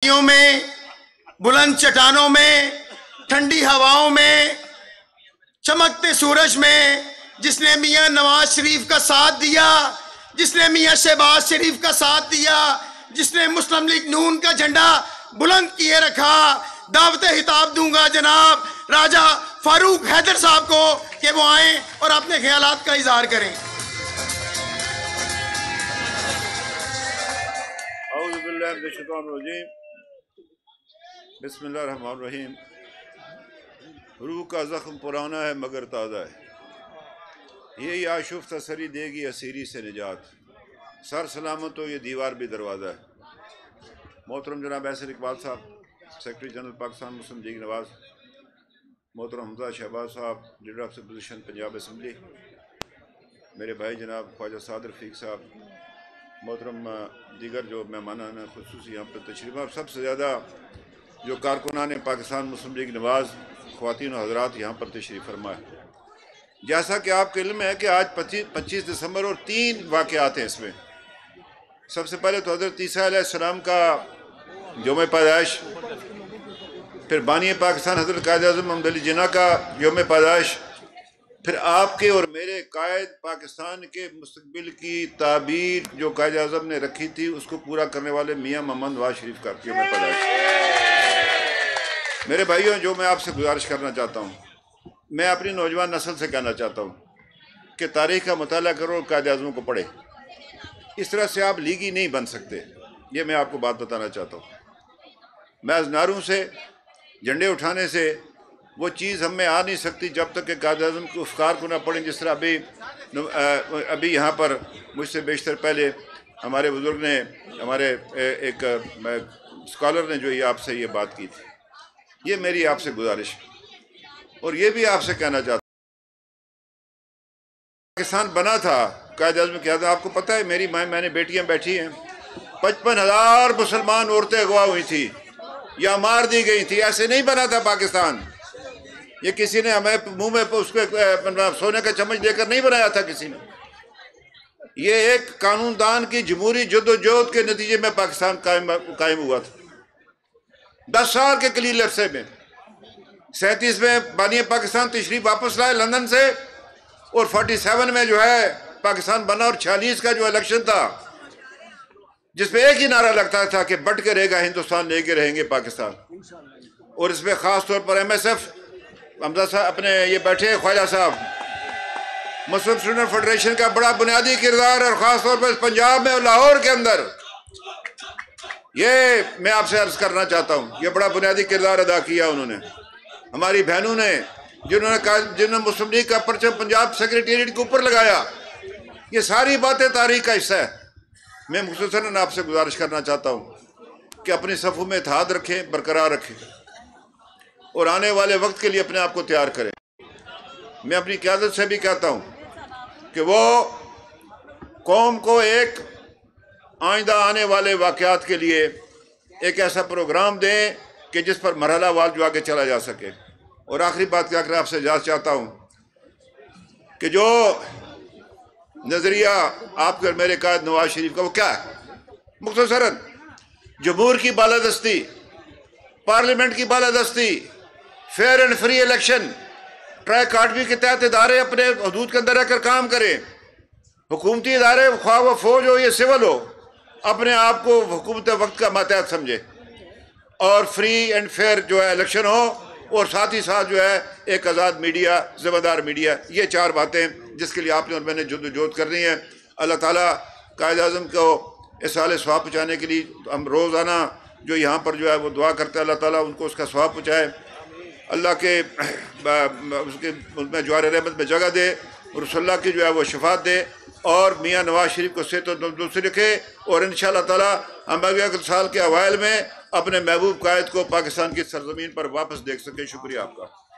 वादियों में, बुलंद चट्टानों में, ठंडी हवाओं में, चमकते सूरज में, जिसने मियां नवाज शरीफ का साथ दिया, जिसने मियां शहबाज शरीफ का साथ दिया, जिसने मुस्लिम लीग नून का झंडा बुलंद किए रखा, दावत हिताब दूंगा जनाब राजा फारूक हैदर साहब को कि वो आए और अपने ख्यालात का इजहार करें। बिस्मिल्लाहिर्रहमानिर्रहीम। रूह का ज़ख्म पुराना है मगर ताज़ा है, यही आशुफ तसरी देगी असीरी से निजात, सर सलामत हो ये दीवार भी दरवाज़ा है। मोहतरम जनाब ऐसर इकबाल साहब, सेक्रेटरी जनरल पाकिस्तान मुस्लिम लीग नवाज, मोहतरम हमजा शहबाज साहब, leader of opposition Punjab assembly, मेरे भाई जनाब ख्वाजा साद रफ़ीक साहब, मोहतरम दीगर जो मेहमान खुसूसी यहाँ पर तशरीफ़, और सबसे ज़्यादा जो कारकुनान पाकिस्तान मुस्लिम लीग नवाज ख़वातीन और हज़रात यहाँ पर तशरीफ़ फरमा है। जैसा कि आपको इल्म है कि आज 25 दिसंबर और 3 वाक़यात हैं इसमें। सबसे पहले तो हज़रत ईसा अलैहिस्सलाम का यौम पैदाइश, फिर बानी पाकिस्तान हज़रत कायद आज़म मोहम्मद अली जिन्ना का यौम पैदाइश, फिर आपके और मेरे कायद पाकिस्तान के मुस्तक़बिल की ताबीर जो कायद आज़म ने रखी थी उसको पूरा करने वाले मियाँ मोहम्मद नवाज शरीफ का यौम पैदाइश। मेरे भाइयों, जो मैं आपसे गुजारिश करना चाहता हूँ, मैं अपनी नौजवान नस्ल से कहना चाहता हूँ कि तारीख़ का मुताला करो और कायद आज़मों को पढ़े। इस तरह से आप लीगी नहीं बन सकते, ये मैं आपको बात बताना चाहता हूँ। महज नारों से, झंडे उठाने से वो चीज़ हम में आ नहीं सकती जब तक कि कायद आज़म के अफ़कार को ना पढ़ें। जिस तरह अभी यहाँ पर मुझसे बेशतर पहले हमारे बुज़ुर्ग ने, हमारे एक स्कॉलर ने जो ये आपसे ये बात की थी, ये मेरी आपसे गुजारिश और ये भी आपसे कहना चाहता हूँ। पाकिस्तान बना था, कायद आज़म क्या था आपको पता है? मेरी मैंने बेटियां बैठी हैं, 55,000 मुसलमान औरतें अगवा हुई थी या मार दी गई थी। ऐसे नहीं बना था पाकिस्तान। ये किसी ने हमें मुंह में उसको सोने का चम्मच देकर नहीं बनाया था किसी ने। ये एक कानूनदान की जमहूरी जद्दोजहद के नतीजे में पाकिस्तान कायम हुआ था। 10 साल के कलील अरसे में 37 में बानी पाकिस्तान तशरीफ वापस लाए लंदन से, और 47 में जो है पाकिस्तान बना, और 46 का जो इलेक्शन था जिसमें एक ही नारा लगता था कि बट के रहेगा हिंदुस्तान, लेके रहेंगे पाकिस्तान। और इसमें ख़ास तौर पर MSF हमजा साहब अपने ये बैठे ख्वाजा साहब, मुस्लिम स्टूडेंट फेडरेशन का बड़ा बुनियादी किरदार, और ख़ास तौर पर पंजाब में और लाहौर के अंदर, ये मैं आपसे अर्ज करना चाहता हूँ, ये बड़ा बुनियादी किरदार अदा किया उन्होंने। हमारी बहनों ने जिन्होंने मुस्लिम लीग का परचम पंजाब सेक्रेटेरिएट के ऊपर लगाया, ये सारी बातें तारीख का हिस्सा है। मैं मुख्तसरन आपसे गुजारिश करना चाहता हूँ कि अपनी सफ़ों में इत्तेहाद रखें, बरकरार रखें और आने वाले वक्त के लिए अपने आप को तैयार करें। मैं अपनी क़यादत से भी कहता हूँ कि वो कौम को एक आइंदा आने वाले वाक़यात के लिए एक ऐसा प्रोग्राम दें कि जिस पर मरहला वार जो आगे चला जा सके। और आखिरी बात क्या कर आपसे इजाज़त चाहता हूँ कि जो नज़रिया आपके और मेरे कायद नवाज शरीफ का, वो क्या है? मुख्तसरन जमहूर की बालादस्ती, पार्लियामेंट की बालादस्ती, फेयर एंड फ्री इलेक्शन, ट्रैक आर्मी के तहत इदारे अपने हदूद के अंदर रहकर काम करें। हुकूमती इदारे, ख्वाह वो फौज हो या सिविल हो, अपने आप को हुकूमत वक्त का मातहत समझे और फ्री एंड फेयर जो है इलेक्शन हो, और साथ ही साथ जो है एक आज़ाद मीडिया, ज़िम्मेदार मीडिया। ये 4 बातें जिसके लिए आपने और मैंने जद्दोजहद करनी है। अल्लाह ताला कायद आज़म को इस साल सवाब पहुँचाने के लिए हम रोज़ाना जो यहाँ पर जो है वो दुआ करते हैं, अल्लाह ताला उनको उसका सवाब पहुँचाए, अल्लाह के उसके उसमें जवार रहमत में जगह दे, रसूलुल्लाह की जो है वो शफात दे, और मियाँ नवाज शरीफ को सेहत और तंदुरुस्ती रखे, और इंशाअल्लाह ताला हम अगले साल के अवाइल में अपने महबूब कायद को पाकिस्तान की सरजमीन पर वापस देख सके। शुक्रिया आपका।